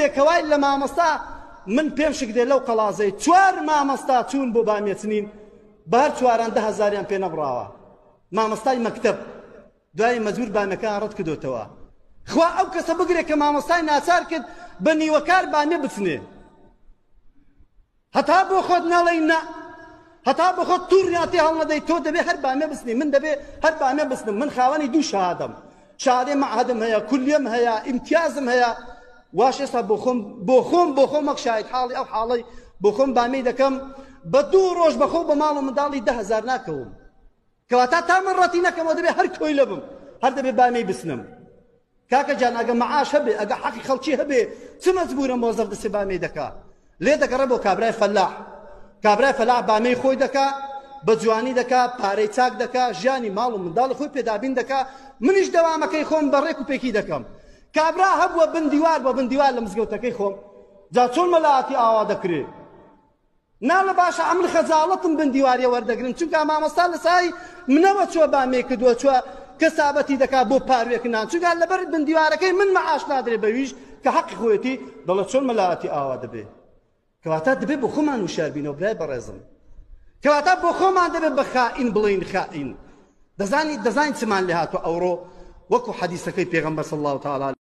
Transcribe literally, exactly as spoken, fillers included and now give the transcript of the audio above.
پێکەوای لە مامۆستا من پێم شک دێ لەو قەڵازەی چوار مامۆستا چوون بۆ بامێچنین بە هەر چواران دە هەزاریان پێ نەبڕاوە مامۆستای مەکتەب دوای مەجبور بامەکان ڕەت کردوتەوە خوا ئەو کەسە بگرێ کە مامۆستای ناچار کرد بە نیوەکار بامێ بچنێ هەتا بۆ خۆت نەڵێی نە هەتا بۆ خۆت تووڕیاتی هەڵ نەدەی تۆ دەبێ هەر بامێ بچنی من دەبێ هەر بامێ بچنم من خاوەنی دوو شەهادەم شادێ معهدم هەیە کولیەم هەیە ئیمتیازم هەیە واش ئێستا بۆ خۆم بۆ خۆم بۆ خۆم وەک شاهید حاڵی ئەو حاڵەی بۆ خۆم بامی دەکەم بە دوو ڕۆژ بەخۆ بە ماڵ و منداڵی دە هەزار ناکەوم کەواتە تا من ڕەتی نەکەمەوە دەبێ هەر کۆی لەبم هەر دەبێ بامی بسنم کاکە جان ئەگە مەعاش هەبێ ئەگە حەقی خەڵکی هەبێ چ مەجبورە مۆزەف دەسێ بامی دەکا لێ دەگەڕێ بۆ کابرای فەلاح کابرای فەلاح بامەی خۆی دەکا بە جوانی دەکا پارەی چاک دەکا ژیانی ماڵ و منداڵی خۆی پێدابین دەکا منیش دەوامەکەی خۆم بەڕێک و پێکی دەکەم کابرا هەبووە بندیوار بە بندیوار لە مزگەوتەکەی خۆم جا چۆن مەلایەتی ئاوا دەکرێ ناڵە باشە ئەمن خەجاڵەتم بندیواریە وەردەگرن چونکە مامۆستا لە سای منەوە چوە بامێ کردووە چوە کەسابەتی دەکا بۆ پاروێکنان چونکە لەبەر بندیوارەکەی من مەعاش نادرێ بەویش کە حەقی خۆیەتی دەڵێت چۆن مەلایەتی ئاوا دەبێ کەواتە دەبێت بۆ خۆمان وشار بینەوە برای بەڕێزم کەواتە بۆ خۆمان دەبێت بە خائین بڵین خائین دەزانی دەزانین چمان لێ هاتووە ئەوڕۆ وەکو حەدیسەکەی پێغەمبەر صلی الله تعالی